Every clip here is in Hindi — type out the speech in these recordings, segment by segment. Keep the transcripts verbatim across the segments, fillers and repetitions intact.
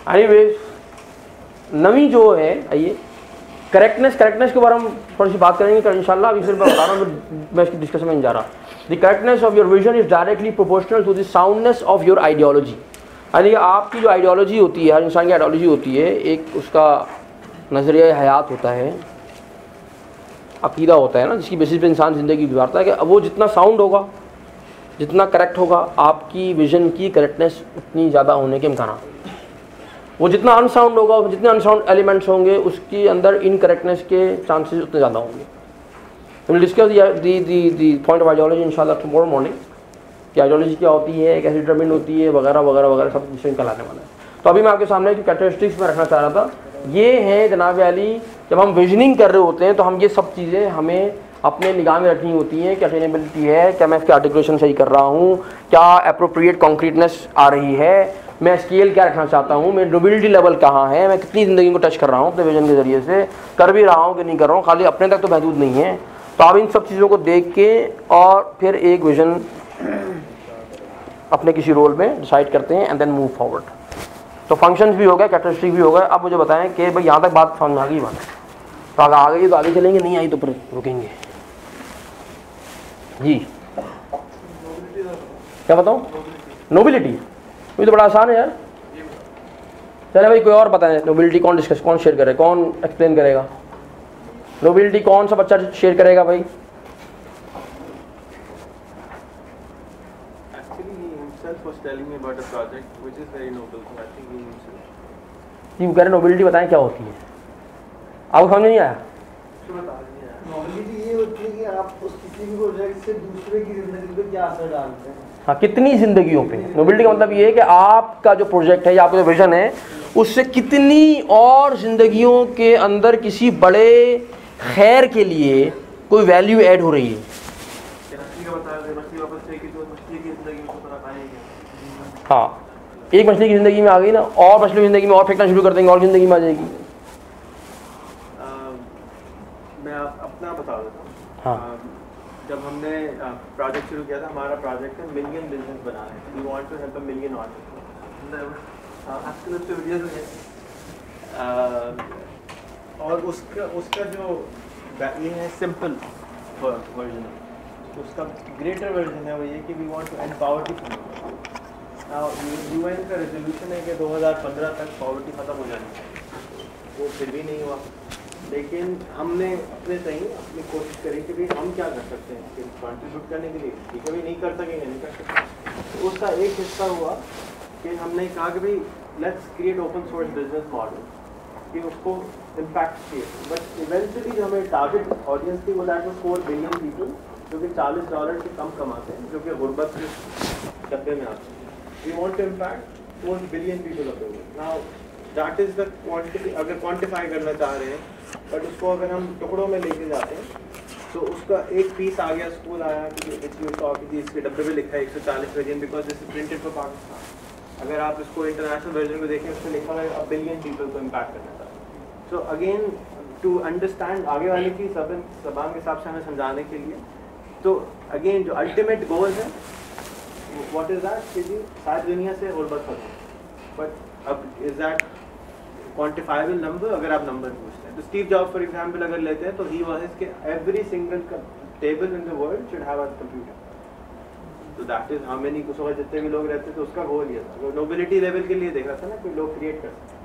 एनीवेज नवी जो है, आइए करेक्टनेस, करेक्टनेस के बारे में थोड़ी सी बात करेंगे इंशाल्लाह। अभी सिर्फ मैं बता रहा हूँ, मैं इसकी डिस्कशन में नहीं जा रहा। The correctness of your vision is directly proportional to the soundness of your ideology. यानी आपकी जो आइडियोलॉजी होती है, हर इंसान की आइडियोलॉजी होती है, एक उसका नज़रिया हयात होता है, अकीदा होता है ना, जिसकी बेसिस पे इंसान ज़िंदगी गुजारता है, कि वो जितना साउंड होगा, जितना करेक्ट होगा, आपकी विजन की करेक्टनेस उतनी ज़्यादा होने के इम्कान। वो जितना अनसाउंड होगा, जितने अनसाउंड एलिमेंट्स होंगे, उसके अंदर इनकरेक्टनेस के चांसेस उतने ज़्यादा होंगे। तो will discuss the the the point of ideology इंशाल्लाह टुमारो मॉर्निंग, कि आइडियोलॉजी क्या होती है, कैसे डिटरमिन होती है, वगैरह वगैरह वगैरह सब डिस्कशन कराने वाला है। तो अभी मैं आपके सामने की कैरेक्टरिस्टिक्स में रखना चाह रहा था, ये हैं जनाब अली, जब हम विजनिंग कर रहे होते हैं तो हम ये सब चीज़ें हमें अपने निगाह में रखनी होती हैं कि अटेनेबिलिटी है, क्या मैं इसकी आर्टिकुलेशन सही कर रहा हूँ, क्या अप्रोप्रिएट कॉन्क्रीटनेस आ रही है, मैं स्केल क्या रखना चाहता हूँ, मैं नोबिलिटी लेवल कहाँ है, मैं कितनी ज़िंदगी को टच कर रहा हूँ अपने विजन के ज़रिए से, कर भी रहा हूँ कि नहीं कर रहा हूँ, खाली अपने तक तो महदूद नहीं है। तो आप इन सब चीज़ों को देख के और फिर एक विजन अपने किसी रोल में डिसाइड करते हैं एंड देन मूव फॉरवर्ड। तो फंक्शंस भी हो गए, कैरेक्टरिस्टिक भी हो गए। अब मुझे बताएं कि भाई यहाँ तक बात समझ में आ गई बात, तो अगर आ गई तो आगे चलेंगे, नहीं आई तो फिर रुकेंगे जी। क्या बताऊँ? नोबिलिटी, ये तो बड़ा आसान है यार। चले भाई कोई और बताएं, नोबिलिटी कौन डिस्कस, कौन शेयर करे, कौन एक्सप्लेन करेगा? नोबिलिटी कौन सा बच्चा शेयर करेगा भाई? वो कह रहे नोबिलिटी बताएं क्या होती है, आपको समझ नहीं आया? नॉबिलिटी ये होती है कि आप उस किसी भी प्रोजेक्ट से दूसरे की जिंदगी पे क्या असर डालते हैं। हाँ, कितनी जिंदगियों पे। नोबिलिटी का मतलब ये है कि आपका जो प्रोजेक्ट है या आपका जो विजन है, उससे कितनी और जिंदगियों के अंदर किसी बड़े खैर के लिए कोई वैल्यू ऐड हो रही है। हाँ, एक मछली की ज़िंदगी में आ गई ना, और मछली की ज़िंदगी में और फेंकना शुरू कर देंगे, और ज़िंदगी में आ जाएगी। मैं आप अपना बता देता हूँ। हाँ, जब हमने प्रोजेक्ट शुरू किया था, हमारा प्रोजेक्ट है मिलियन बिजनेस बनाना है। We want to help a million artist. आजकल तो वीडियोस हैं, और उसका उसका जो ये है सिंपल वर्जन, उसका ग्रेटर वर्जन है वो ये कि we want to empower the people. UN का रेजोल्यूशन है कि दो हज़ार पंद्रह तक पॉवर्टी खत्म हो जानी चाहिए, वो फिर भी नहीं हुआ। लेकिन हमने अपने सही अपनी कोशिश करी कि भाई हम क्या कर सकते हैं कि कॉन्ट्रीब्यूट करने के लिए। ठीक है भाई, नहीं कर सकेंगे, नहीं कर सकते। तो उसका एक हिस्सा हुआ कि हमने कहा कि भाई let's create open source business model, कि उसको इम्पैक्ट चाहिए। बट इवेंचुअली जो हमें टारगेट ऑडियंस थी वो that was four billion people, जो कि चालीस डॉलर से कम कमाते हैं, जो कि गुर्बत के डब्बे में आते हैं। We want to impact four billion people of the world. Now that is the quantity, अगर क्वांटिफाई करना चाह रहे हैं, बट उसको अगर हम टुकड़ों में लेके जाते हैं तो उसका एक पीस आ गया, स्कूल आया कि इसके डब्बे पे लिखा है एक सौ चालीस billion, because this is printed for Pakistan. अगर आप इसको इंटरनेशनल वर्जन को देखें, उसमें लिखा है अ बिलियन पीपल को इम्पैक्ट करना था। सो अगेन टू अंडरस्टैंड आगे वाले की सब जबान के हिसाब से हमें समझाने के लिए, तो अगेन जो अल्टीमेट गोल है व्हाट इज दैट कि जी सारी दुनिया से गुर्बत खत्म। बट अब इज दैट क्वांटिफाइबल नंबर? अगर आप नंबर पूछते हैं तो स्टीव जॉब फॉर एग्जांपल अगर लेते हैं तो ही वाज के every single table in the world should have a computer. तो दैट इज हाउ मेनी, कुछ जितने भी लोग रहते थे उसका गोल ये था। नोबिलिटी लेवल के लिए देख रहा था ना, कोई लोग क्रिएट कर सकते।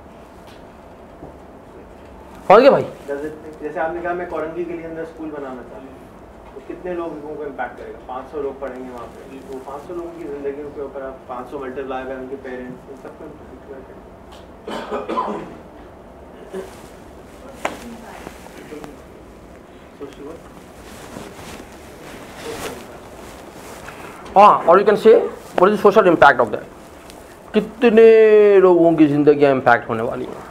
समझ गए भाई? जैसे आपने कहा मैं कोरंगी के लिए अंदर स्कूल बनाना चाहता हूँ, तो कितने लोगों को इम्पैक्ट करेगा? पाँच सौ लोग पढ़ेंगे वहाँ पे, तो पाँच सौ लोगों की ज़िंदगी के ऊपर आप पाँच सौ मल्टीप्लाई करें, उनके पेरेंट्स, उन सबको इम्पैक्ट करेगा। हाँ, और you can say what is social impact of that, कितने लोगों की जिंदगी इम्पैक्ट होने वाली है।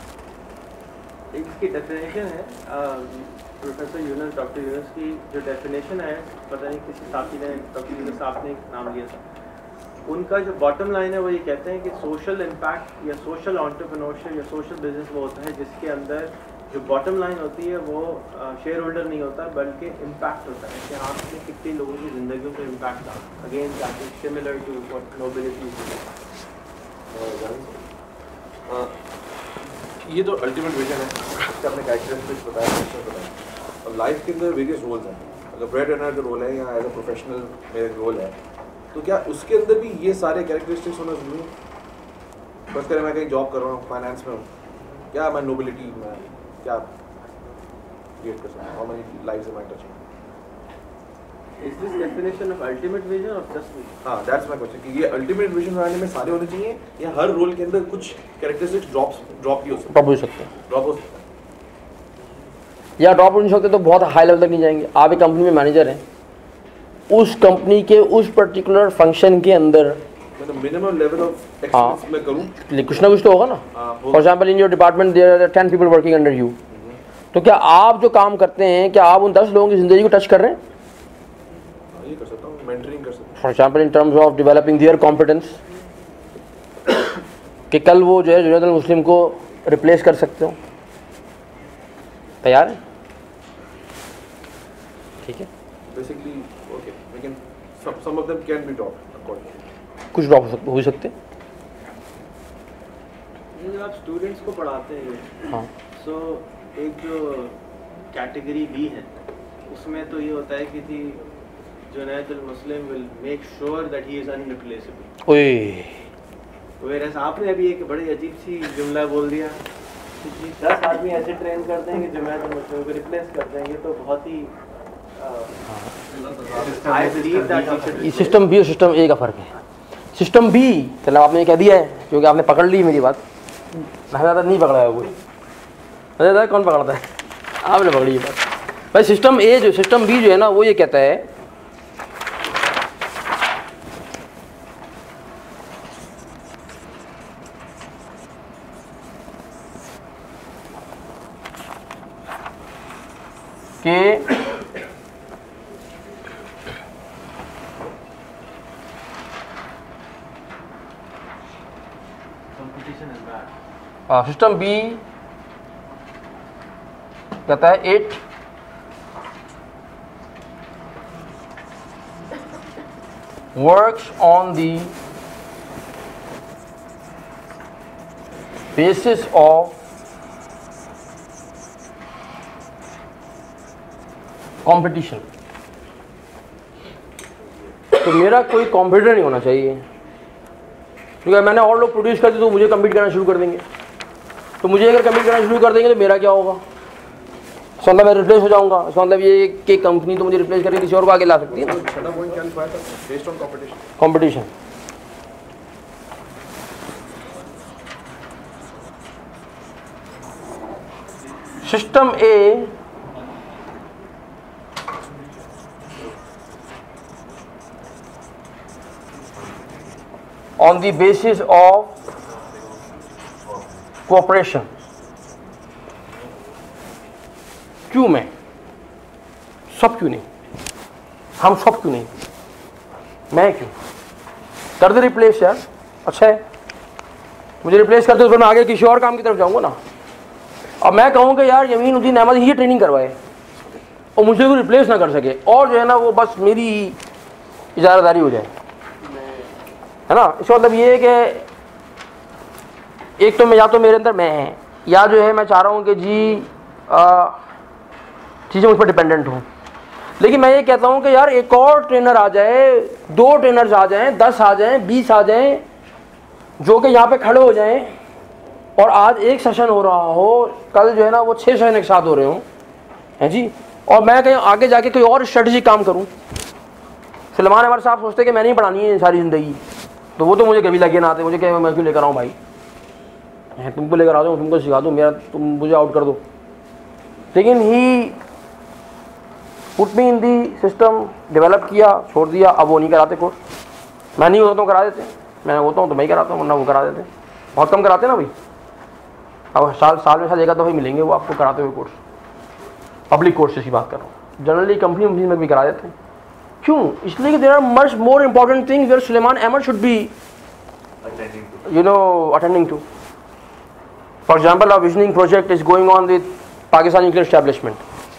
इसकी डेफिनेशन है प्रोफेसर यूनुस, डॉक्टर यूनुस की जो डेफिनेशन है, पता नहीं किसी साथी ने, डॉक्टर यूनुस साहब ने नाम लिया था, उनका जो बॉटम लाइन है वो ये कहते हैं कि सोशल इम्पैक्ट या सोशल एंटरप्रेन्योरशिप या सोशल बिजनेस वो होता है जिसके अंदर जो बॉटम लाइन होती है वो शेयर होल्डर नहीं होता बल्कि इम्पैक्ट होता है कि आपने कितने लोगों की ज़िंदगियों पर इम्पैक्ट डाला। Again that is similar to what nobility. ये तो अल्टीमेट विजन है, इसका अपने कैरेक्टरिस्टिक्स बताया, फीचर्स बताया। और लाइफ के अंदर वेरियस रोल्स हैं, अगर ब्रेड अर्नर का रोल है या एज अ प्रोफेशनल मेरा रोल है, तो क्या उसके अंदर भी ये सारे कैरेक्टरिस्टिक्स होना जरूरी है? बस करें मैं कहीं जॉब कर रहा हूँ, फाइनेंस में हूँ, क्या मैं नोबिलिटी में क्या क्रिएट कर सकता हूँ? How many lives am I touching? Is this definition of ultimate vision or just vision? हाँ, दैट्स माय क्वेश्चन कि ये अल्टीमेट विजन बनाने में सारे होने चाहिए या हर रोल के अंदर कुछ कैरेक्टरिस्टिक्स ड्रॉप ड्रॉप भी हो सकते ड्रॉप हो सकते हैं, ड्रॉप हो सकता है। या ड्रॉप हो नहीं सकते तो बहुत हाई लेवल तक नहीं जाएंगे। आप एक कंपनी में मैनेजर हैं, उस कंपनी के उस पर्टिकुलर फंक्शन के अंदर मतलब मिनिमम लेवल ऑफ हाँ। एक्सपीरियंस मैं करूँ, लेकिन कुछ ना कुछ तो होगा ना। हाँ, for example in your department there are ten people working under you, तो क्या आप जो काम करते हैं क्या आप उन दस लोगों की ज़िंदगी को टच कर रहे हैं? ये कर सकता हूँ, मेंटरिंग कर सकता हूँ। For example in terms of developing their competence, कि कल वो जो है जुनैद अल मुस्लिम को रिप्लेस कर सकते हो, तैयार है? ठीक है, बेसिकली ओके, लेकिन some some of them can be dropped accordingly. कुछ ड्रॉप हो सकते हो सकते ये जब आप स्टूडेंट्स को पढ़ाते हैं, हाँ सो एक जो कैटेगरी बी है उसमें तो ये होता है कि थी Junaid al Muslim will make sure that he is unreplaceable. ओए वेरस आपने अभी एक बड़ी अजीब सी जुमला बोल दिया कि दस आदमी ऐसे ट्रेन करते हैं कि जुनैद अल मुस्लिम को रिप्लेस कर देंगे, तो बहुत ही आई बिलीव दैट ये सिस्टम बी और सिस्टम ए का फ़र्क है। सिस्टम बी चलो आपने कह दिया है क्योंकि आपने पकड़ ली मेरी बात, मैं ज़्यादा नहीं पकड़ा है कोई, मुझे ज़्यादा कौन पकड़ता है, आपने पकड़ी ये बात। भाई सिस्टम ए जो सिस्टम बी जो है ना वो ये कहता है कि सिस्टम बी कहता है it works on the basis of competition. तो मेरा कोई कॉम्पिटिटर नहीं होना चाहिए, क्योंकि मैंने और लोग प्रोड्यूस कर दिए तो मुझे कम्पीट करना शुरू कर देंगे, तो मुझे अगर कम्पीट करना शुरू कर देंगे तो मेरा क्या होगा? इसका मतलब मैं रिप्लेस हो जाऊंगा। इसका मतलब ये कि कंपनी तो मुझे रिप्लेस करके किसी और को आगे ला सकती है ना। छठा पॉइंट क्या लिखवाया था? Based on competition. Competition system A on the basis of cooperation। क्यों मैं सब क्यों नहीं, हम सब क्यों नहीं, मैं क्यों कर दे रिप्लेस यार, अच्छा है मुझे रिप्लेस कर दे तो फिर मैं आगे किसी और काम की तरफ जाऊंगा ना। अब मैं कहूँ कि यार यमीन उद्दीन अहमद ही ट्रेनिंग करवाए और मुझे कोई रिप्लेस ना कर सके और जो है ना वो बस मेरी इजारादारी हो जाए, है ना। इसका मतलब ये है कि एक तो मैं या तो मेरे अंदर मैं है, या जो है मैं चाह रहा हूँ कि जी चीज़ें मुझ पर डिपेंडेंट हूँ। लेकिन मैं ये कहता हूँ कि यार एक और ट्रेनर आ जाए, दो ट्रेनर्स आ जाएं, दस आ जाएं, बीस आ जाएं, जो कि यहाँ पे खड़े हो जाएं और आज एक सेशन हो रहा हो, कल जो है ना वो छः सेशन एक साथ हो रहे हों, हैं जी, और मैं कहीं आगे जाके कोई और स्ट्रेटजी काम करूँ। सलमान अमर साहब सोचते कि मैंने ही पढ़ानी है सारी ज़िंदगी, तो वो तो मुझे कभी लगे ना आते, मुझे क्या मैं क्यों लेकर आऊँ भाई, तुमको लेकर आ जाऊँ, तुमको सिखा दूँ, मेरा तुम मुझे आउट कर दो। लेकिन he put me in the system, develop किया, छोड़ दिया, अब वो नहीं कराते कोर्स। मैं नहीं होता हूँ करा देते, मैं होता हूँ तो मैं ही कराता हूँ, वरना वो करा देते, बहुत कम कराते ना भाई। अब साल साल में शायद एक आध दफ़ा ही मिलेंगे वो आपको कराते हुए कोर्स, पब्लिक कोर्सेज की बात कर रहा हूँ। जनरली कंपनी कंपनी में भी करा देते हैं। क्यों? इसलिए कि there are much more important things where Suleman Ahmed should be you know attending to. For example, a visioning project is going on with Pakistan nuclear establishment.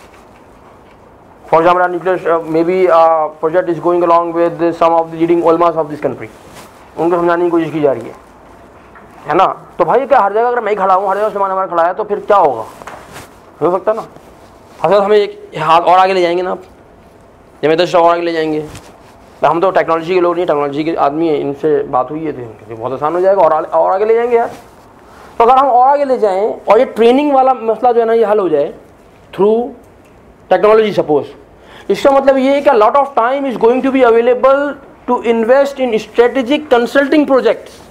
For example, a nuclear uh, maybe a project is going along with some of the leading ulamas of this country. उनको समझाने की कोशिश की जा रही है, है ना। तो भाई क्या हर जगह अगर मैं ही खड़ा हूँ, हर जगह सामान हमारा खड़ा है, तो फिर क्या होगा, हो सकता ना। अगर हमें एक हाथ और आगे ले जाएंगे ना आप, जब मैं दस और आगे ले जाएंगे, हम तो टेक्नोलॉजी के लोग नहीं, टेक्नोलॉजी के आदमी हैं, इनसे बात हुई है तो बहुत आसान हो जाएगा, और आ, और आगे ले जाएंगे यार। तो अगर हम और आगे ले जाएं और ये ट्रेनिंग वाला मसला जो है ना ये हल हो जाए थ्रू टेक्नोलॉजी सपोज, इसका मतलब ये है कि lot of time is going to be available to invest in strategic consulting projects,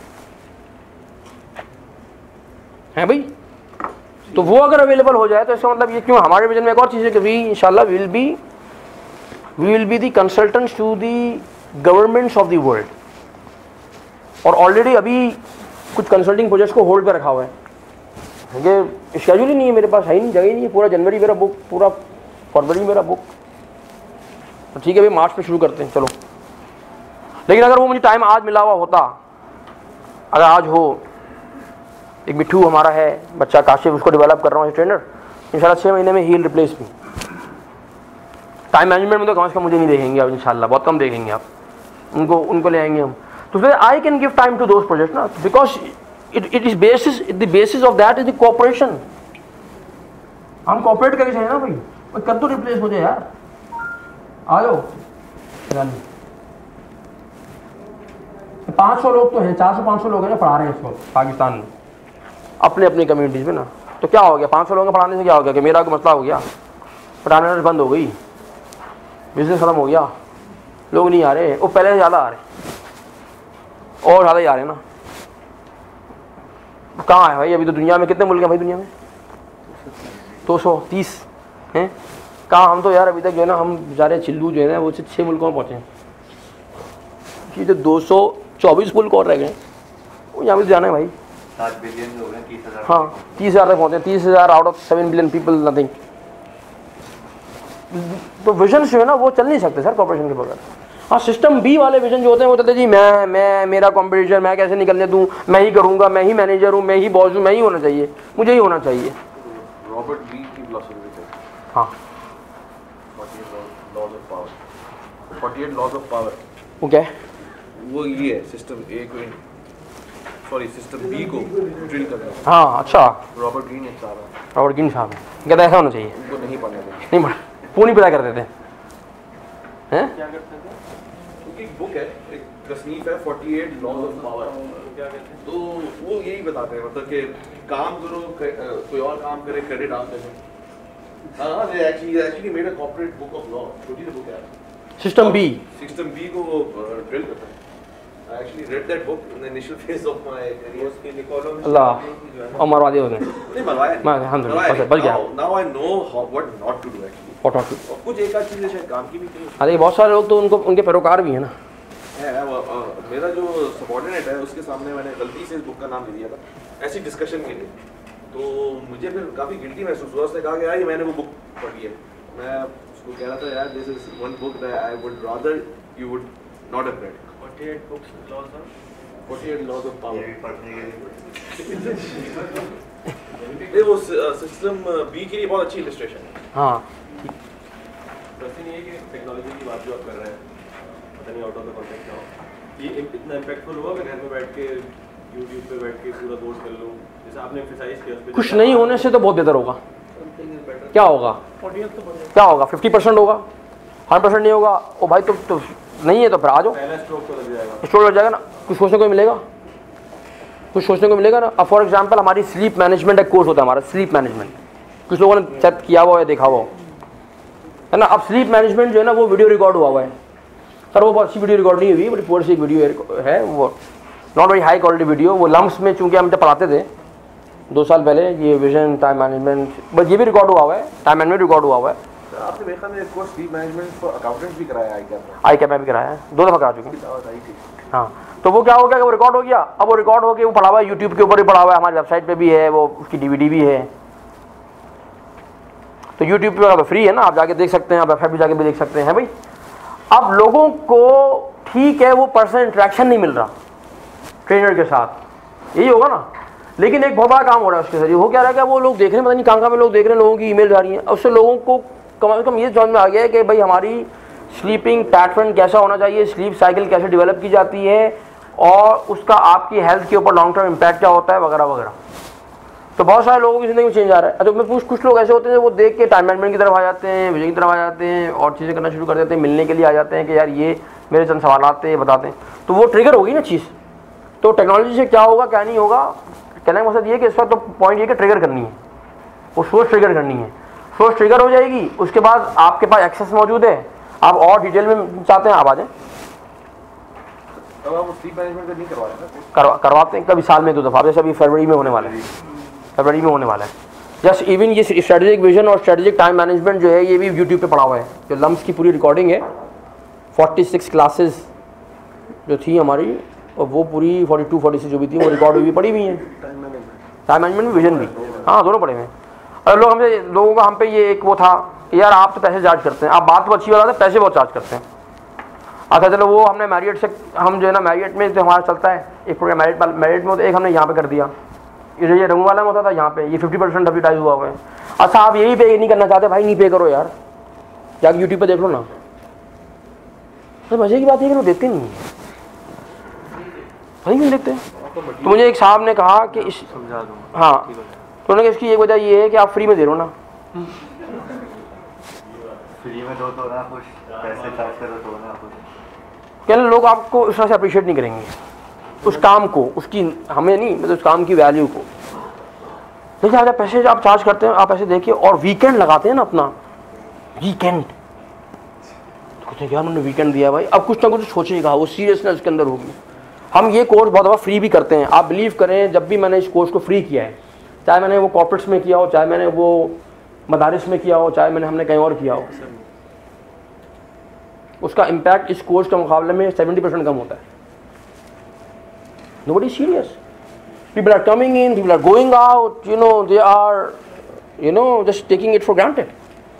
है भाई। तो वो अगर अवेलेबल हो जाए तो इसका मतलब ये, क्यों हमारे विजन में एक और चीज़ है कि वी इंशाल्लाह will be we will be the consultants to the governments of the world. और ऑलरेडी अभी कुछ कंसल्टिंग प्रोजेक्ट्स को होल्ड पे रखा हुआ है, क्योंकि शेड्यूल ही नहीं है मेरे पास, है ही नहीं, जगह ही नहीं है। पूरा जनवरी मेरा बुक, पूरा फरवरी मेरा बुक, तो ठीक है भाई मार्च पे शुरू करते हैं चलो। लेकिन अगर वो मुझे टाइम आज मिला हुआ होता, अगर आज हो, एक मिट्ठू हमारा है बच्चा काशिफ, उसको डेवलप कर रहा हूँ ट्रेनर, इंशाल्लाह छः महीने में ही रिप्लेस मी। टाइम मैनेजमेंट में तो कम से कम मुझे नहीं देखेंगे आप इंशाल्लाह, बहुत कम देखेंगे आप, उनको उनको ले आएंगे हम। तो फिर I can give time to those project ना, because it it is basis the basis of that is the cooperation. हम कोऑपरेट करके चाहिए ना भाई, कब तो रिप्लेस हो जाए यार, आ जाओ। पाँच सौ लोग तो हैं, चार सौ पाँच सौ लोग हैं जो पढ़ा रहे हैं इसको पाकिस्तान में अपने अपनी कम्युनिटीज़ में ना। तो क्या हो गया, पाँच सौ लोगों को पढ़ाने से क्या हो गया कि मेरा कोई मसला हो गया, पढ़ाने बंद हो गई, बिजनेस ख़त्म हो गया, लोग नहीं आ रहे, वो पहले से ज़्यादा आ रहे और ज़्यादा ही आ रहे हैं ना। कहाँ है भाई, अभी तो दुनिया में कितने मुल्क हैं भाई, दुनिया में दो सौ तीस हैं। कहाँ हम तो यार अभी तक जो है ना, हम बेचारे चिल्लू जो है ना वो छः मुल्कों में पहुँचे हैं, कि जो दो सौ चौबीस मुल्क और रह गए वो यहाँ भी जाना है भाई। सात बिलियन हो गए, तीस हज़ार हाँ तीस हज़ार तक पहुँचे, तीस हज़ार out of seven billion people nothing. तो विजन जो है ना वो चल नहीं सकते सर कॉर्पोरेशन के बगैर। हाँ सिस्टम बी वाले विजन जो होते हैं वो कहते हैं जी मैं मैं मेरा कॉम्पिटिशन मैं कैसे निकलने दूँ, मैं ही करूँगा, मैं ही मैनेजर हूँ, मैं ही बॉस हूँ, मैं ही होना चाहिए, मुझे ही होना चाहिए। रॉबर्ट ली की फिलॉसफी है, हाँ लॉज ऑफ पावर, अड़तालीस लॉज ऑफ पावर, वो क्या है? वो ये है सिस्टम ए को, सॉरी सिस्टम बी को ड्रिल करना है। हाँ अच्छा, रॉबर्ट ग्रीन एक साहब है, रॉबर्ट ग्रीन साहब है, कहते ऐसा होना चाहिए, उनको नहीं पढ़ने देंगे, नहीं पढ़ वो नहीं पता करते थे हैं। क्या करते थे? क्योंकि एक बुक है, एक तसनीफ है अड़तालीस लॉज ऑफ पावर, क्या कहते हैं? तो वो यही बताते हैं मतलब कि काम करो, कोई और काम करे, क्रेडिट आप दें। हाँ they actually actually made a corporate book of law, छोटी सी बुक है, सिस्टम बी, सिस्टम बी को ड्रिल करता है। I actually read that book in the initial phase of my career. उसकी निकोलो में अल्लाह जो है ना, और मरवा दिया उसने। नहीं मरवाया नहीं। मैं- हाँ, मरवाया बस- नहीं। बच गया। Now- Now I know how what not to do actually. और टॉट और कुछ एक आध चीजें शायद काम की भी थी। अरे बहुत सारे लोग तो उनको उनके पैरोकार भी हैं ना। है वो, अ, मेरा जो सबऑर्डिनेट है उसके सामने मैंने गलती से इस बुक का नाम ले दिया था ऐसी डिस्कशन के लिए, तो मुझे फिर काफ़ी गिल्टी महसूस हुआ। उसने कहा कि यार ये मैंने वो बुक पढ़ी है। मैं उसको कह रहा था यार this is one book that I would rather you would not have read. अड़तालीस बुक्स लॉज ऑफ अड़तालीस लॉज ऑफ पावर। ये पढ़ने के लिए ये वो सिस्टम बी के लिए बहुत अच्छी इलस्ट्रेशन है। हाँ प्रश्न ये है कि टेक्नोलॉजी की बात जो आप कर रहे हैं, पता नहीं आउट ऑफ द कॉन्टेक्स्ट क्या हो, ये इतना इम्पैक्टफुल हुआ कि घर में बैठ के यूट्यूब पे बैठ के पूरा कोर्स कर लो, जैसे आपने एम्फसाइज किया उस पे कुछ नहीं होने से तो बहुत बेहतर होगा। क्या होगा, क्या होगा, फिफ्टी परसेंट होगा, हंड्रेड परसेंट नहीं होगा। ओ भाई तो, तो नहीं है तो फिर आ जाओ, पहला स्ट्रोक तो लग जाएगा। स्टोर लग जाएगा ना, कुछ सोचने को मिलेगा, कुछ सोचने को मिलेगा ना। अब फॉर एग्जाम्पल हमारी स्लीप मैनेजमेंट एक कोर्स होता है हमारा, स्लीप मैनेजमेंट, कुछ लोगों ने चेक किया हुआ है, देखा हुआ है ना। अब स्लीप मैनेजमेंट जो है ना वो वीडियो रिकॉर्ड हुआ हुआ है सर, वो बहुत अच्छी वीडियो रिकॉर्ड नहीं हुई, बड़ी पुअर सी एक वीडियो है, वो not very high quality video. वो लम्स में चूंकि हम जब पढ़ाते थे दो साल पहले, ये विजन टाइम मैनेजमेंट, बस ये भी रिकॉर्ड हुआ हुआ है, टाइम मैनेजमेंट रिकॉर्ड हुआ हुआ है। आपने देखा मैं एक course sleep management for accountants भी कराया आई क्या आई कैप में भी कराया है, दो दफ़ा करा चुके हैं। दावत आई थी। हाँ तो वो क्या हो गया कि वो रिकॉर्ड हो गया। अब वो रिकॉर्ड हो गया, वो पढ़ा हुआ है यूट्यूब के ऊपर ही पढ़ा हुआ है, हमारी वेबसाइट पे भी है, वो उसकी डीवीडी भी है। तो यूट्यूब पे तो फ्री है ना, आप जाके देख सकते हैं, आप वेबसाइट पे जाके भी देख सकते हैं भाई। अब लोगों को ठीक है वो पर्सनल इंटरेक्शन नहीं मिल रहा ट्रेनर के साथ, यही होगा ना, लेकिन एक बहुत बड़ा काम हो रहा है उसके जरिए। हो क्या रहा है कि वो लोग देख रहे हैं, पता नहीं कहाँ कहाँ में लोग देख रहे हैं, लोगों की ईमेल आ रही हैं, उससे लोगों को कम से कम ये समझ में आ गया है कि भाई हमारी स्लीपिंग पैटर्न कैसा होना चाहिए, स्लीप साइकिल कैसे डेवलप की जाती है, और उसका आपकी हेल्थ के ऊपर लॉन्ग टर्म इम्पैक्ट क्या होता है वगैरह वगैरह। तो बहुत सारे लोगों की ज़िंदगी में चेंज आ रहा है। तो मैं कुछ कुछ लोग ऐसे होते हैं वो देख के टाइम मैनेजमेंट की तरफ आ जाते हैं, विजन की तरफ आ जाते हैं और चीज़ें करना शुरू कर देते हैं, मिलने के लिए आ जाते हैं कि यार ये मेरे चंद सवाल आते हैं बताते हैं, तो वो ट्रिगर होगी ना चीज़। तो टेक्नोलॉजी से क्या होगा क्या नहीं होगा, कहने का मकसद ये कि इस वक्त तो पॉइंट ये कि ट्रिगर करनी है, वो सोच ट्रिगर करनी है। सोच ट्रिगर हो जाएगी, उसके बाद आपके पास एक्सेस मौजूद है, आप और डिटेल में चाहते हैं आप आ जाएं। अब आप स्लीप मैनेजमेंट का नहीं करवा रहे हैं ना? करवा करवाते हैं कभी साल में दो दफ़ा, जैसे अभी फरवरी में होने वाला है, फरवरी में होने वाला है। जस्ट इवन ये स्ट्रेटेजिक विजन और स्ट्रेटेजिक टाइम मैनेजमेंट जो है ये भी यूट्यूब पे पड़ा हुआ है। जो लम्स की पूरी रिकॉर्डिंग है, छियालीस क्लासेस जो थी हमारी, और वो पूरी बयालीस छियालीस जो भी थी वो रिकॉर्ड हुई पड़ी हुई हैं। टाइम मैनेजमेंट भी, विजन भी, हाँ दोनों पड़े हुए हैं। और लोग हमसे लोगों का हम पे ये एक वो था कि यार आप तो पैसे चार्ज करते हैं, आप बात तो अच्छी बताते हैं, पैसे बहुत चार्ज करते हैं। अच्छा चलो वो हमने मैरियट से, हम जो है ना मैरियट में तो हमारा चलता है एक प्रोग्राम मैरियट मैरियट में, तो एक हमने यहाँ पे कर दिया, ये रंग वाला में होता था, यहाँ पे ये फिफ्टी परसेंट एडवर्टाइज हुआ हुआ है। अच्छा आप यही पे नहीं करना चाहते भाई, नहीं पे करो यार, जाके यूट्यूब पे देख लो ना। तो मजे की बात है कि वो देखते नहीं है भाई, नहीं देखते। तो मुझे एक साहब ने कहा कि इस समझा दूँ, हाँ, तो उन्होंने इसकी एक वजह ये है कि आप फ्री में दे रहे हो ना। फ्री में दो तो ना खुश, पैसे चार्ज करो तो ना खुश। कहने लोग आपको उस तरह से अप्रिशिएट नहीं करेंगे उस काम को, उसकी हमें नहीं मतलब उस काम की वैल्यू को। देखिए अगर पैसे आप चार्ज करते हैं, आप ऐसे देखिए, और वीकेंड लगाते हैं ना अपना, वीकेंड तो कहते हैं यार मैंने वीकेंड दिया भाई, अब कुछ ना कुछ सोचेगा, वो सीरियसनेस उसके अंदर होगी। हम ये कोर्स बहुत दफ़ा फ्री भी करते हैं, आप बिलीव करें, जब भी मैंने इस कोर्स को फ्री किया है, चाहे मैंने वो कॉर्पोरेट्स में किया हो, चाहे मैंने वो मदारिस में किया हो, चाहे मैंने हमने कहीं और किया हो, उसका इम्पैक्ट इस कोर्स के मुकाबले में सेवेंटी परसेंट कम होता है। Nobody serious. People are coming in, people are going out, you know, they are, you know, just taking it for granted.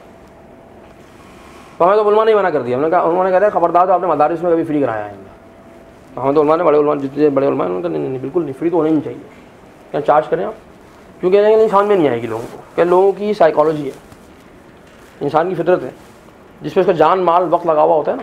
तो हमें तो उलमा ने मना कर दिया, हमने कहा, उन्होंने कहा खबरदार तो आपने मदारिस में कभी फ्री कराया है। तो हमें तो उलमा ने, बड़े उलमा जितने बड़े उलमा उन्होंने नहीं, नहीं बिल्कुल नहीं, फ्री तो होना ही नहीं चाहिए। क्या चार्ज करें आप, क्योंकि नहीं समझ में नहीं आएगी लोगों को, क्या लोगों की साइकोलॉजी है, इंसान की फितरत है, जिसमें उसका जान माल वक्त लगा हुआ होता है ना,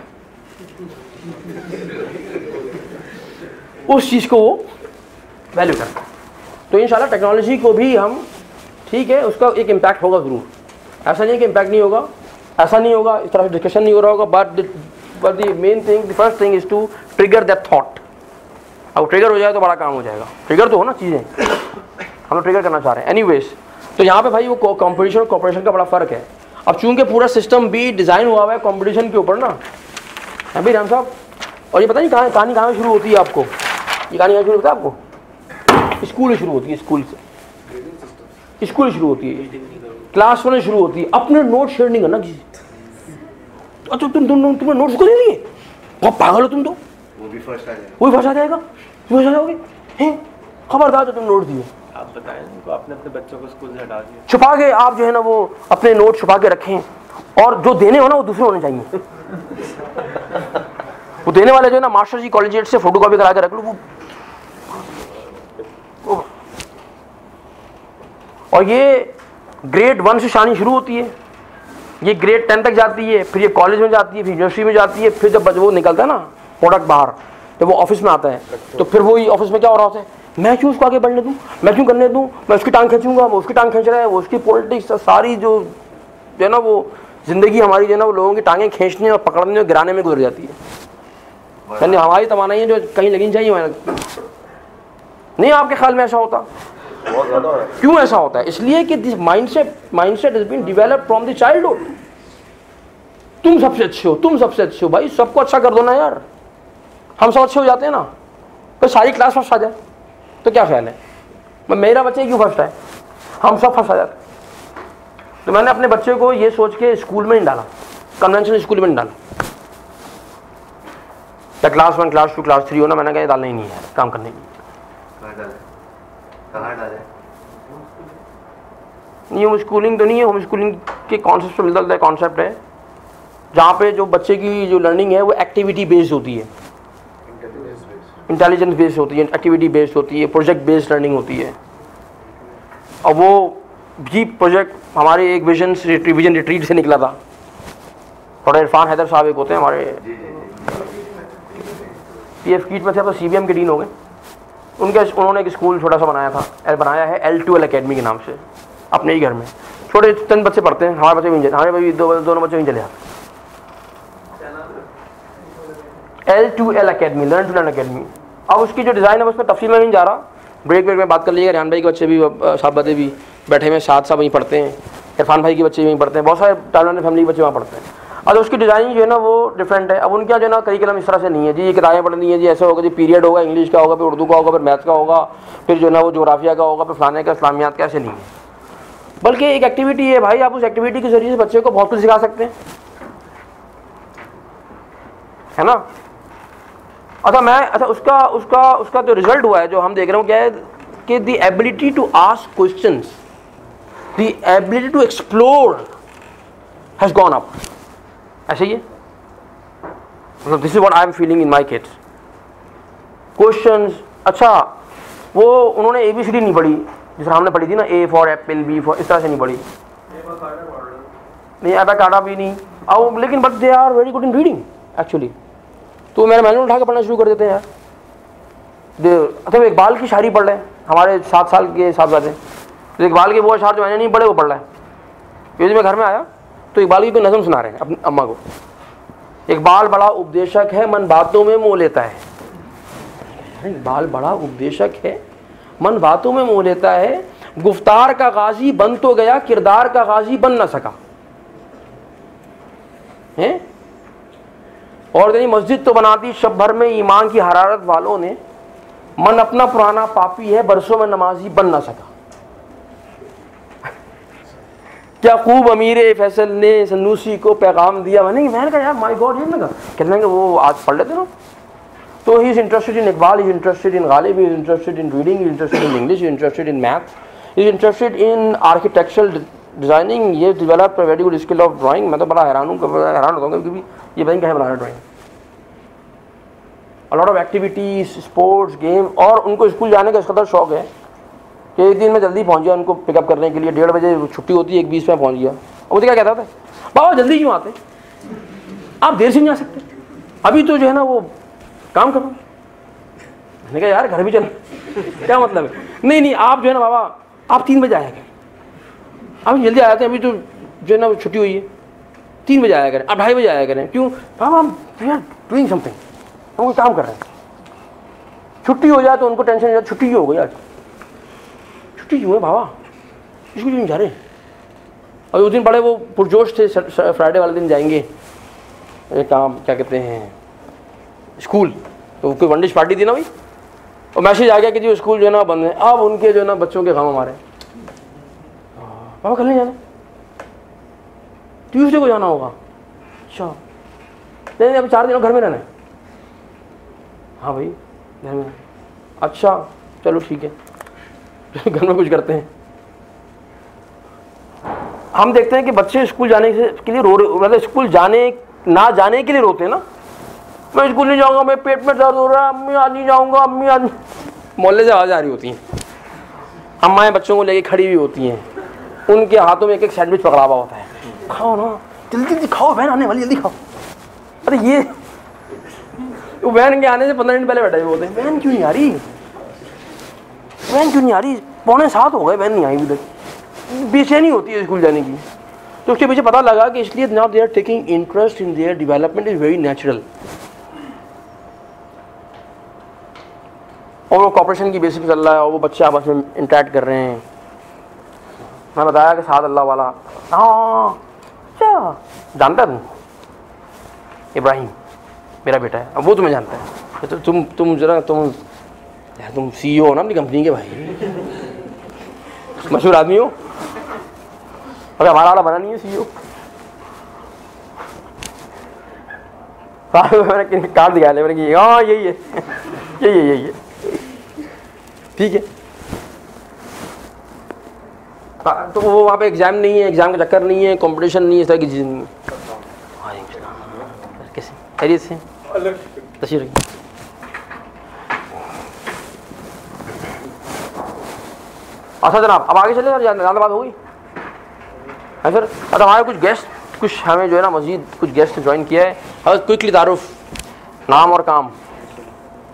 उस चीज़ को वो वैल्यू करता है। तो इंशाल्लाह टेक्नोलॉजी को भी हम, ठीक है, उसका एक इम्पैक्ट होगा ज़रूर, ऐसा नहीं कि इम्पैक्ट नहीं होगा, ऐसा नहीं होगा, इस तरह से डिस्कशन नहीं हो रहा होगा, but but the main thing, the first thing is to trigger that thought. अब ट्रिगर हो जाए तो बड़ा काम हो जाएगा, ट्रिगर तो हो ना चीज़ें, हम लोग ट्रिगर करना चाह रहे हैं। एनीवेज, तो यहाँ पे भाई वो कॉम्पिटिशन और कॉपरेशन का बड़ा फ़र्क है। अब चूंकि पूरा सिस्टम भी डिज़ाइन हुआ हुआ है कॉम्पिटिशन के ऊपर ना, अभी राम साहब, और ये पता नहीं कहाँ कहानी कहाँ शुरू होती है आपको, ये कहानी कहाँ शुरू होता है आपको, स्कूल शुरू होती है, स्कूल से स्कूल शुरू होती है, क्लास वन शुरू होती है। अपने नोट शेयर नहीं करना किसी, अच्छा तुम तुम तुम्हें नोट्स को दे दिए, बहुत पागल हो तुम, तो वो भी फर्स्ट आ जाएगा, वो भी फंसा जाएगा, तुम फंसा जाओगे, हैं खबरदार जो तुम नोट दिए। आप बताएं उनको, आपने अपने बच्चों को स्कूल से हटा दिया, छुपा के आप जो है ना वो अपने नोट छुपा के रखें, और जो देने हो ना वो दूसरे होने चाहिए। वो देने वाले जो है ना मास्टर जी कॉलेजिएट से फोटो कॉपी करा के रख लो वो, वो। और ये ग्रेड वन से शानी शुरू होती है, ये ग्रेड टेन तक जाती है, फिर ये कॉलेज में जाती है, फिर यूनिवर्सिटी में जाती है, फिर जब वो निकलता है ना प्रोडक्ट बाहर, जब वो ऑफिस में आता है, तो फिर वो ऑफिस में क्या हो रहा होता है, मैं क्यों उसको आगे बढ़ने दूँ, मैं क्यों करने दूँ, मैं उसकी टांग खींचूंगा, वो उसकी टांग खींच रहा है, वो उसकी पॉलिटिक्स, सारी जो जो है ना वो ज़िंदगी हमारी जो है ना वो लोगों की टांगें खींचने और पकड़ने और गिराने में गुजर जाती है। यानी हमारी तमन्नाएं हैं जो कहीं लगनी चाहिए वहाँ नहीं। आपके ख्याल में ऐसा होता, बहुत ज़्यादा है। क्यों ऐसा होता है? इसलिए कि this mindset mindset has been developed from the childhood. तुम सबसे अच्छे हो, तुम सबसे अच्छे हो, भाई सबको अच्छा कर दो ना यार, हम सब अच्छे हो जाते हैं ना, तो सारी क्लास फर्स्ट आ जाए तो क्या ख्याल है, मेरा बच्चे क्यों फर्स्ट है, हम सब फर्स्ट आ जाते। तो मैंने अपने बच्चे को ये सोच के स्कूल में नहीं डाला, कन्वेंशनल स्कूल में नहीं डाला, या class one class two class three हो ना, मैंने कहा डालना ही नहीं है काम करने की। कहाँ डाले? नहीं होम स्कूलिंग तो नहीं है, होम स्कूलिंग के कॉन्सेप्ट से मिलता जुलता कॉन्सेप्ट है, जहाँ पे जो बच्चे की जो लर्निंग है वो एक्टिविटी बेस्ड होती है, इंटेलिजेंस बेस्ड होती है, एक्टिविटी बेस्ड होती है, प्रोजेक्ट बेस्ड लर्निंग होती है। और वो भी प्रोजेक्ट हमारे एक विजन विजन रिट्रीट से निकला था। थोड़ा इरफान हैदर साहब एक होते हैं हमारे, पी एफ कीट में थे, अब तो सी बी एम के डीन हो गए। उनके उन्होंने एक स्कूल छोटा सा बनाया था, बनाया है एल टू एल अकेडमी के नाम से, अपने ही घर में। छोटे चंद बच्चे पढ़ते हैं, हमारे बच्चे भी हमारे भाई दो दोनों बच्चे भी चले जाते हैं। L to L academy, learn to learn academy. अब उसकी जो डिज़ाइन है उसमें तफसील में नहीं जा रहा, ब्रेक ब्रेक में बात कर लीजिएगा। रियान भाई के बच्चे भी, साहब बदे भी बैठे हुए साथ साथ वहीं पढ़ते हैं, इरफान भाई के बच्चे भी वहीं पढ़ते हैं, बहुत सारे टैलेंटेड फैमिली के बच्चे वहाँ पढ़ते हैं। अब उसकी डिज़ाइनिंग जो है ना वो डिफरेंट है। अब उनके जो है ना करिकुलम इस तरह से नहीं है जी, ये किताबें पढ़नी है जी, ऐसा होगा जी, पीरियड होगा, इंग्लिश का होगा, फिर उर्दू का होगा, फिर मैथ्स का होगा, फिर जो है ना वो जोग्राफिया का होगा, फिर फलाने का, इस्लामियात का, ऐसे नहीं है। बल्कि एक एक्टिविटी है भाई, आप उस एक्टिविटी के जरिए से बच्चे को बहुत कुछ सिखा सकते हैं, है ना। अच्छा मैं अच्छा उसका उसका उसका जो रिजल्ट हुआ है जो हम देख रहे हो क्या है कि the ability to ask questions, the ability to explore has gone up. ऐसे ही है, मतलब this is what I am feeling in my kids. Questions, अच्छा वो उन्होंने ए बी सी डी नहीं पढ़ी जिस हमने पढ़ी थी ना, A for apple, B for, इस तरह से नहीं पढ़ी, नहीं एबाकाडा भी नहीं, अब लेकिन but they are very good in reading actually. तो मेरा मैनुअल उठा के पढ़ना शुरू कर देते हैं यार। दे अच्छा इकबाल की शायरी पढ़ रहे हैं, हमारे सात साल के साहबजादे, तो इकबाल के वो अशार जो मैंने नहीं पढ़े वो पढ़ रहा है। यदि मैं घर में आया तो इकबाल की कोई नज़म सुना रहे हैं अपनी अम्मा को, इकबाल बड़ा उपदेशक है मन बातों में मोह लेता है। इकबाल बड़ा उपदेशक है मन बातों में मोह लेता है, गुफ्तार का गाजी बन तो गया किरदार का गाजी बन ना सका है। और नहीं मस्जिद तो बनाती शब भर में ईमान की हरारत वालों ने, मन अपना पुराना पापी है बरसों में नमाजी बन ना सका। क्या खूब अमीर फैसल ने सन्नूसी को पैगाम दिया। मैंने मैंने कहा यार माय गॉड, ये ना कहने के वो आज पढ़ लेते ना। तो he is interested in Iqbal, he is interested in Ghalib, he is interested in reading, he is interested in English, he is interested in math, he is interested in architectural designing. ये develop very good skill of drawing. मैं तो बड़ा हैरान हूँ, हैरान होता हूँ क्योंकि ये बताएंगे कैसे बना रहा है drawing. A lot of activities, sports, game, और उनको स्कूल जाने का इस कदर शौक है कि एक दिन मैं जल्दी पहुंच गया उनको पिकअप करने के लिए, डेढ़ बजे छुट्टी होती है, एक बीस में पहुंच गया। और मुझे क्या कहता था, बाबा जल्दी क्यों आते, आप देर से नहीं आ सकते, अभी तो जो है ना वो काम करो। मैंने कहा यार घर भी चल क्या मतलब है, नहीं नहीं आप जो है ना बाबा आप तीन बजे आया करें, आप जल्दी आए थे, अभी तो जो है ना वो छुट्टी हुई है, तीन बजे आया करें, आप ढाई बजे आया करें। क्यों बाबा, हम वी आर डूइंग समथिंग, हम कोई काम कर रहे हैं। छुट्टी हो जाए तो उनको टेंशन हो जाए, छुट्टी क्यों हो गई आज, छुट्टी क्यों है बाबा, इसको क्यों जा रहे हैं। और उस दिन बड़े वो पुरजोश थे, फ्राइडे वाले दिन जाएंगे एक काम क्या कहते हैं स्कूल, तो कोई वनडिश पार्टी थी ना भाई, और मैसेज आ गया कि जी स्कूल जो है ना बंद है। अब उनके जो है ना बच्चों के काम हमारे, बाबा कल नहीं जाना, ट्यूसडे को जाना होगा। अच्छा नहीं नहीं अभी चार दिन घर में रहना है। हाँ भाई घर में, अच्छा चलो ठीक है घर में कुछ करते हैं। हम देखते हैं कि बच्चे स्कूल जाने के लिए रो रहे, मतलब स्कूल जाने ना जाने के लिए रोते हैं ना, मैं स्कूल नहीं जाऊंगा, मैं पेट में दर्द हो रहा है, अम्मी आज नहीं जाऊंगा, अम्मी आज। मोहल्ले से आवाज़ आ रही होती हैं, अम्माएँ बच्चों को लेके खड़ी हुई होती हैं, उनके हाथों में एक एक सैंडविच पकड़ा हुआ होता है, खाओ ना जल्दी जल्दी खाओ, बहन आने वाली जल्दी खाओ। अरे ये वो बहन के आने से पंद्रह मिनट पहले बैठे हुए होते हैं, बहन क्यों नहीं आ रही, बहन क्यों नहीं आ रही, पौने सात हो गए बहन नहीं आई अभी तक, बेचैनी होती है स्कूल जाने की। तो उसके पीछे पता लगा कि इसलिए now they are taking interest in their development is very natural. और वो कॉपरेशन की बेसिस पे चल रहा है, और वो बच्चे आपस में इंटरेक्ट कर रहे हैं। मैं बताया कि साद अल्लाह वाला, हाँ अच्छा जानता तुम इब्राहिम मेरा बेटा है, अब वो तुम्हें जानता है, तो तुम तुम जरा तुम यार तुम सीईओ हो ना अपनी कंपनी के भाई, मशहूर आदमी हो, अरे हमारा वाला बना नहीं है सीईओ। मैंने कार्ड दिखा लिया, मैंने कहा हाँ यही है यही है यही है ठीक है। तो वो वहाँ पे एग्जाम नहीं है, एग्जाम का चक्कर नहीं है, कंपटीशन नहीं है, इस तरह की चीज़ नहीं है। कैसे खैरियत से तशरीफ रखिए। अच्छा जनाब अब आगे चले सर, ज़्यादा बात हो गई है सर। अच्छा हमारे कुछ गेस्ट, कुछ हमें जो है ना मज़ीद कुछ गेस्ट ज्वाइन किया है, और क्विकली तारुफ नाम और काम।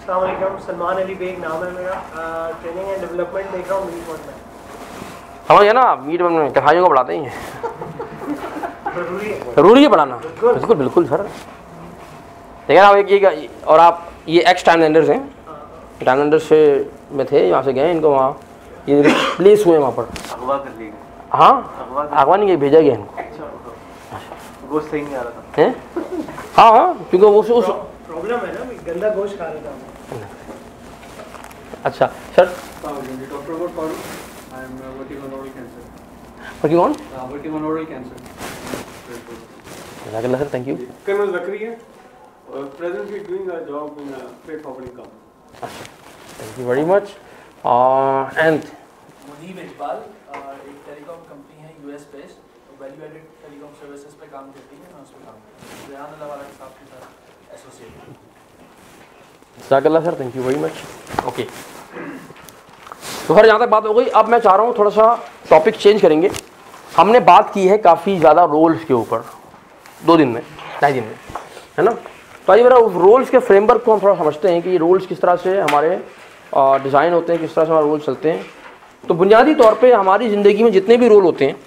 अस्सलाम वालेकुम, सलमान अली बेग नाम है मेरा। ट्रेनिंग एंड डेवलपमेंट देख रहा हूँ मीट वन में। समझ गया ना आप, मीट वन में कसाईयों को बढ़ाते हैं। जरूरी है जरूरी है बढ़ाना, बिल्कुल बिल्कुल सर। देखिए आप एक ये और आप ये एक्स टाइम लेंडर्स हैं, टाइम लेंडर्स से में थे, यहाँ से गए, इनको वहाँ ये प्लेस हुए वहाँ पर। अगवा कर ली। हाँ अगवा नहीं गया, भेजा गया इनको। वो सही नहीं आ रहा था हैं? हाँ हाँ क्योंकि वो उस उस प्रॉब्लम है ना, गंदा गोश्त खा रहा था। अच्छा sir Doctor about Farooq. I am uh, working on oral cancer. Working on Uh, working on oral cancer. जज़ाकल्लाह sir, thank you. Colonel Zakaria, uh, presently doing a job in a freight forwarding company. Thank you very much. And Muneeb Iqbal, एक टेलीकॉम कंपनी है US based, value added telecom services पे काम करती है, मैं उस पर काम करती हूँ, रेहान अल्लाह वाला के साथ के साथ एसोसिएट। जज़ाकल्लाह sir, thank you very much. Okay तो सर यहाँ तक बात हो गई। अब मैं चाह रहा हूँ थोड़ा सा टॉपिक चेंज करेंगे। हमने बात की है काफ़ी ज़्यादा रोल्स के ऊपर दो दिन में, ढाई दिन में, है ना। तो आइए मेरा उस रोल्स के फ्रेमवर्क को हम थोड़ा समझते हैं कि ये रोल्स किस तरह से हमारे डिज़ाइन होते हैं, किस तरह से हमारे रोल चलते हैं। तो बुनियादी तौर पे हमारी ज़िंदगी में जितने भी रोल होते हैं,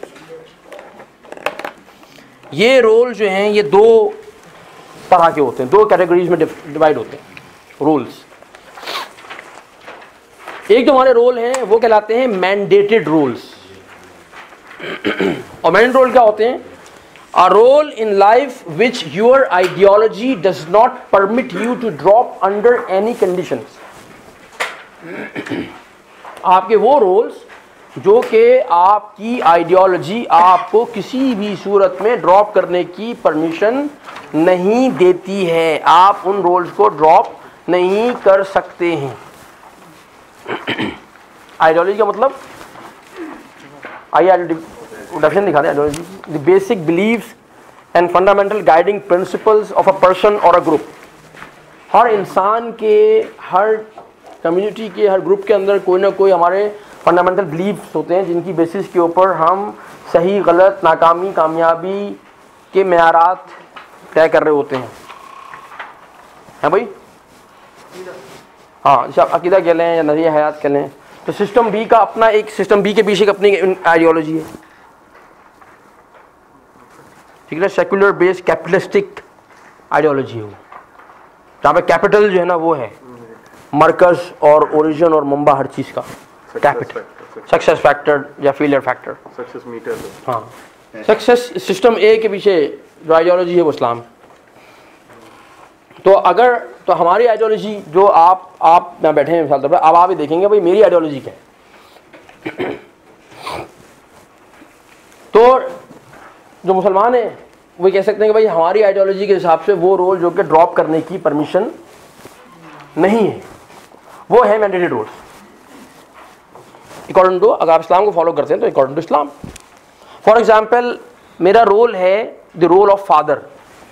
ये रोल जो हैं ये दो तरह के होते हैं, दो कैटेगरीज में डिवाइड होते हैं रोल्स। एक जो हमारे रोल हैं वो कहलाते हैं मैंडेटेड रोल्स। और मैंडेटेड रोल क्या होते हैं? A role in life which your ideology does not permit you to drop under any conditions. आपके वो रोल्स जो कि आपकी आइडियोलॉजी आपको किसी भी सूरत में ड्रॉप करने की परमिशन नहीं देती है, आप उन रोल्स को ड्रॉप नहीं कर सकते हैं। आइडियोलॉजी का मतलब, आइए डेफिनेशन दिखा दें ideology. The basic beliefs and fundamental guiding principles of a person और अ ग्रुप। हर इंसान के, हर कम्युनिटी के, हर ग्रुप के अंदर कोई ना कोई हमारे फंडामेंटल बिलीव्स होते हैं जिनकी बेसिस के ऊपर हम सही गलत, नाकामी कामयाबी के मेयारात तय कर रहे होते हैं, हैं भाई? हाँ, जैसे आप अकीदा कह लें या नज़रिया हयात कह लें, तो सिस्टम बी का अपना एक, सिस्टम बी के पीछे एक अपनी आइडियोलॉजी है, ठीक है। सेक्युलर बेस्ड कैपिटलिस्टिक आइडियोलॉजी है वो, जहाँ पे कैपिटल जो है ना वो है मरकज़ और ओरिजिन और मंबा हर चीज़ का, कैपिटल, सक्सेस फैक्टर या फेलियर फैक्टर, Success meter. हाँ। सक्सेस सिस्टम ए के पीछे जो आइडियोलॉजी है वो इस्लाम। तो अगर तो हमारी आइडियोलॉजी जो आप आप यहाँ बैठे हैं मिसाल तौर पर, अब आप ही देखेंगे भाई मेरी आइडियोलॉजी क्या है। तो जो मुसलमान है वो कह सकते हैं कि भाई हमारी आइडियोलॉजी के हिसाब से वो रोल जो कि ड्रॉप करने की परमिशन नहीं है, वो है मैंडेटेड रोल्स अकॉर्डिंग टू, अगर आप इस्लाम को फॉलो करते हैं तो according to Islam. For example मेरा रोल है द रोल ऑफ फादर।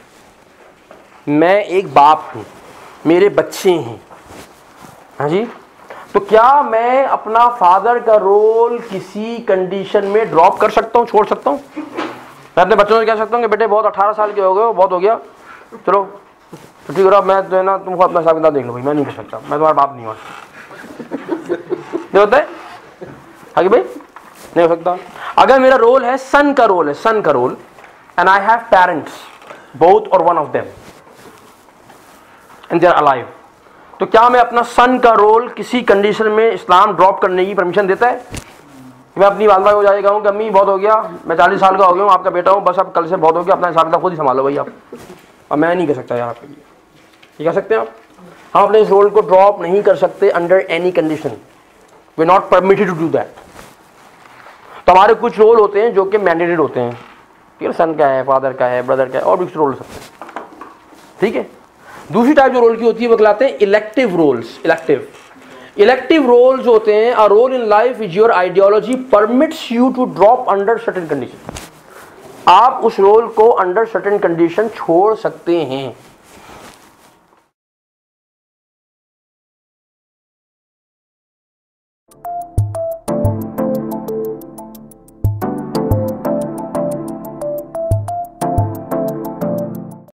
मैं एक बाप हूँ, मेरे बच्चे हैं, हाँ जी। तो क्या मैं अपना फादर का रोल किसी कंडीशन में ड्रॉप कर सकता हूँ, छोड़ सकता हूँ? मैं अपने बच्चों से कह सकता हूँ कि बेटे बहुत अठारह साल के हो गए, बहुत हो गया, चलो तो ठीक है, मैं जो है ना तुमको अपना हिसाब किताब देख लो भाई, मैं नहीं कर सकता, मैं तुम्हारा बाप नहीं हूँ। नहीं होता है हाँ कि भाई, नहीं हो सकता। अगर मेरा रोल है, सन का रोल है, सन का role, and I have parents both और one of them and they are alive, तो क्या मैं अपना सन का रोल किसी कंडीशन में इस्लाम ड्रॉप करने की परमिशन देता है? मैं अपनी वालदा को जाएगा हूँ कि अम्मी बहुत हो गया, मैं चालीस साल का हो गया हूँ, आपका बेटा हूँ, बस अब कल से बहुत हो गया, अपना हिसाब किताब खुद ही संभालो भाई आप, अब मैं नहीं कर सकता यार आपके लिए। ये कह सकते हैं आप? हम अपने इस रोल को ड्रॉप नहीं कर सकते under any condition, we are not permitted to do that. तो हमारे कुछ रोल होते हैं जो कि मैंडेटेड होते हैं, ठीक है, सन का है, फादर का है, ब्रदर का है, और भी कुछ रोल हो सकते हैं, ठीक है। दूसरी टाइप जो रोल की होती है वो कहलाते हैं elective roles. Elective elective roles होते हैं a role in life which your ideology permits you to drop under certain condition. आप उस रोल को अंडर सर्टेन कंडीशन छोड़ सकते हैं।